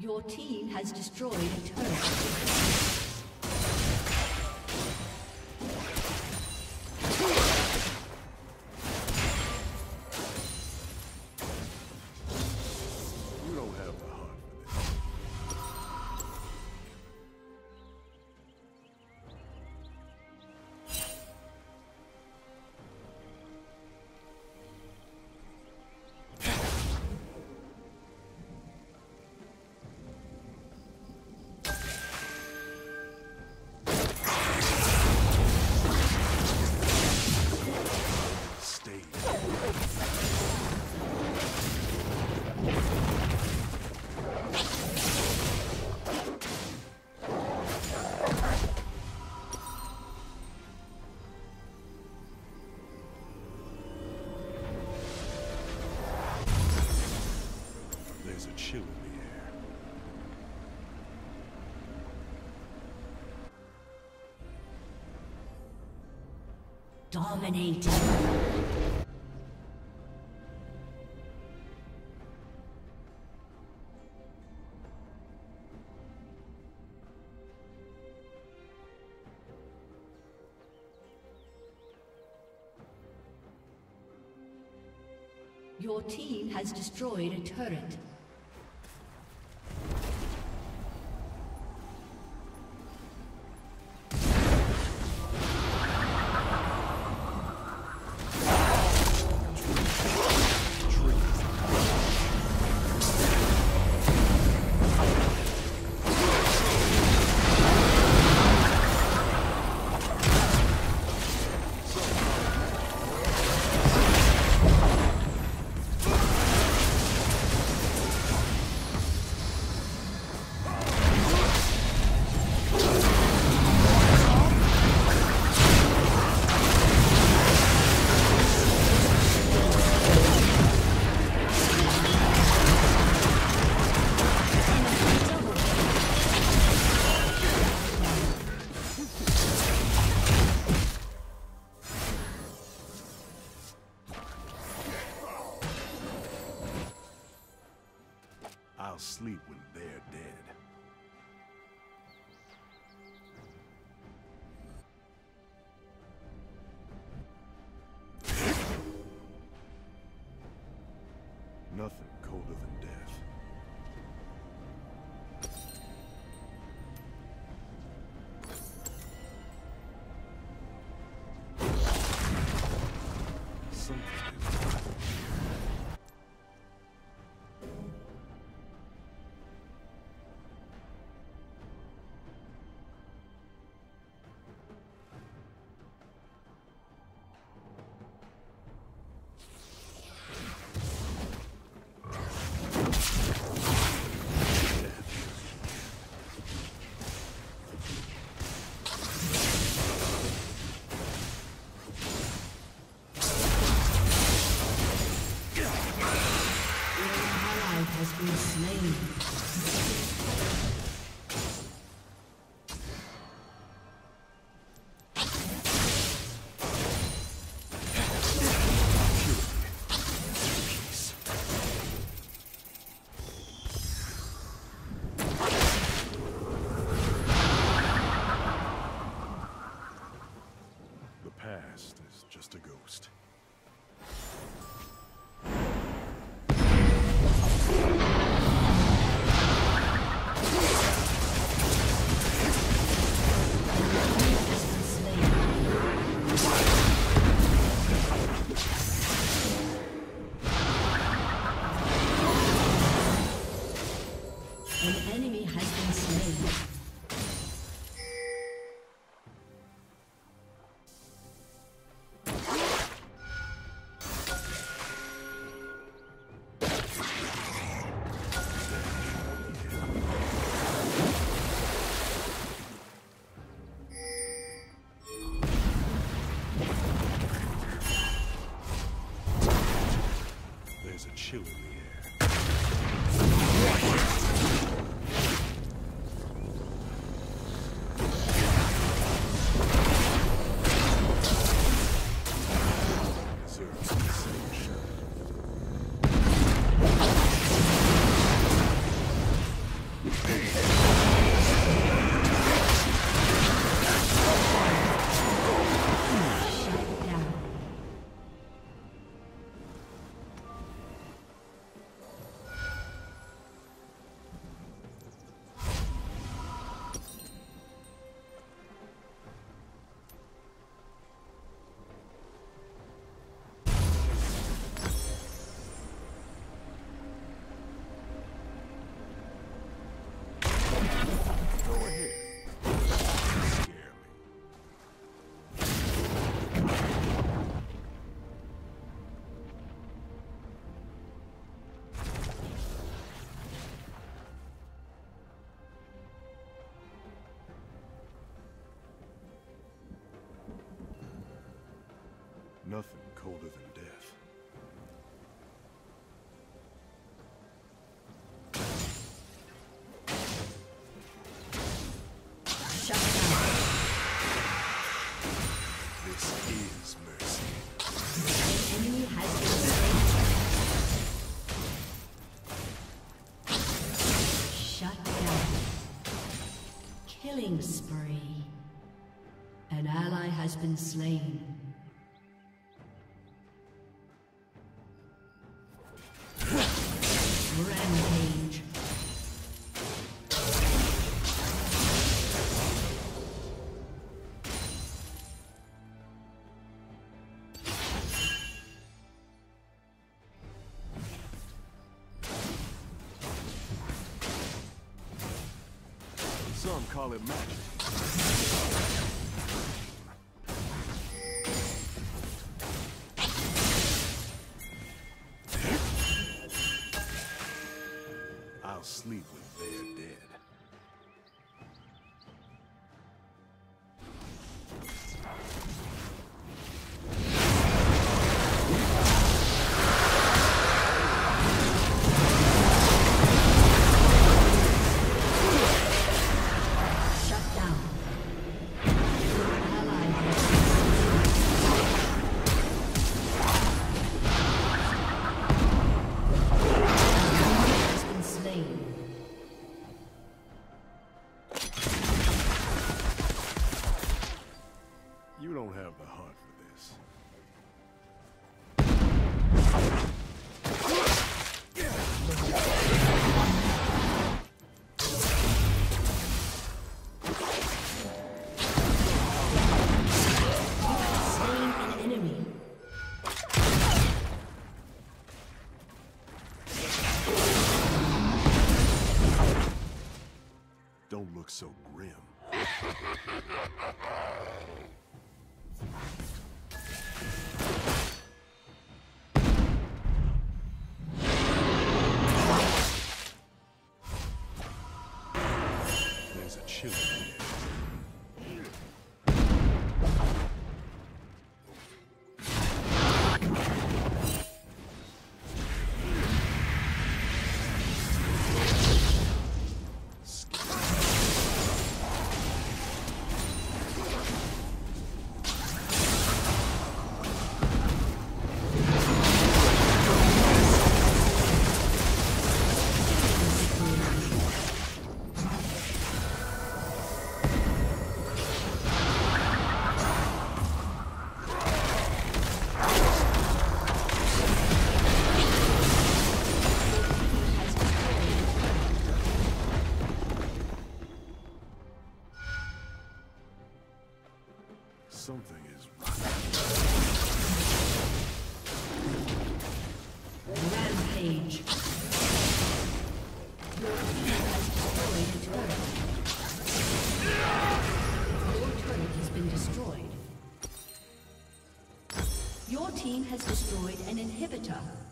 Your team has destroyed a turret. chill in the air. Dominating. Your team has destroyed a turret. I'll sleep when they're dead. Nothing colder than death. Something is just a ghost. An enemy has been slain. There's a chill in the air. Nothing colder than death. Shut down. This is mercy. An enemy has been slain. Shut down. Killing spree. An ally has been slain. Rampage. Some call it magic. I'll sleep with their dead. Shut down. Ally has been slain. You don't have the heart for this. Slain an enemy. Don't look so grim. There's a chill in the air. Something is Rampage. Your team has destroyed a turret. Your turret has been destroyed. Your team has destroyed an inhibitor.